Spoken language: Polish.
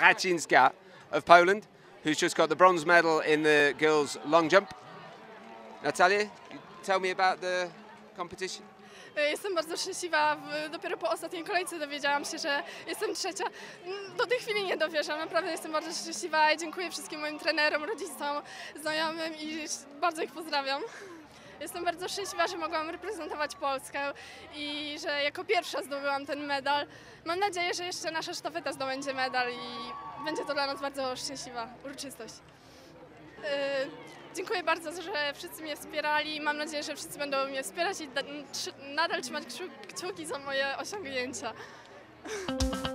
Racinska of Poland, who's just got the bronze medal in the girls' long jump. Natalia, tell me about the competition. Jestem bardzo szczęśliwa. Dopiero po ostatniej kolejce dowiedziałam się, że jestem trzecia. Do tej chwili nie dowierzam. Naprawdę jestem bardzo szczęśliwa i dziękuję wszystkim moim trenerom, rodzicom, znajomym i bardzo ich pozdrawiam. Jestem bardzo szczęśliwa, że mogłam reprezentować Polskę i że jako pierwsza zdobyłam ten medal. Mam nadzieję, że jeszcze nasza sztafeta zdobędzie medal i będzie to dla nas bardzo szczęśliwa uroczystość. Dziękuję bardzo, że wszyscy mnie wspierali. Mam nadzieję, że wszyscy będą mnie wspierać i nadal trzymać kciuki za moje osiągnięcia.